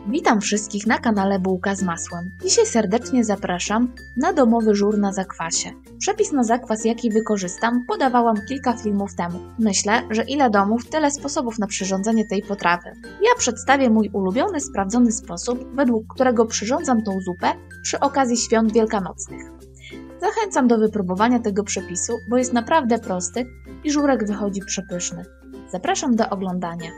Witam wszystkich na kanale Bułka z masłem. Dzisiaj serdecznie zapraszam na domowy żur na zakwasie. Przepis na zakwas, jaki wykorzystam, podawałam kilka filmów temu. Myślę, że ile domów, tyle sposobów na przyrządzenie tej potrawy. Ja przedstawię mój ulubiony, sprawdzony sposób, według którego przyrządzam tą zupę przy okazji świąt wielkanocnych. Zachęcam do wypróbowania tego przepisu, bo jest naprawdę prosty i żurek wychodzi przepyszny. Zapraszam do oglądania.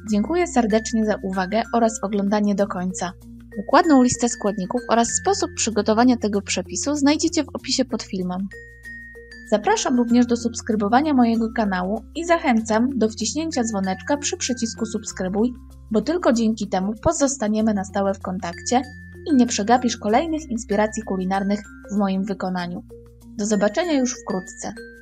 Dziękuję serdecznie za uwagę oraz oglądanie do końca. Dokładną listę składników oraz sposób przygotowania tego przepisu znajdziecie w opisie pod filmem. Zapraszam również do subskrybowania mojego kanału i zachęcam do wciśnięcia dzwoneczka przy przycisku subskrybuj, bo tylko dzięki temu pozostaniemy na stałe w kontakcie i nie przegapisz kolejnych inspiracji kulinarnych w moim wykonaniu. Do zobaczenia już wkrótce.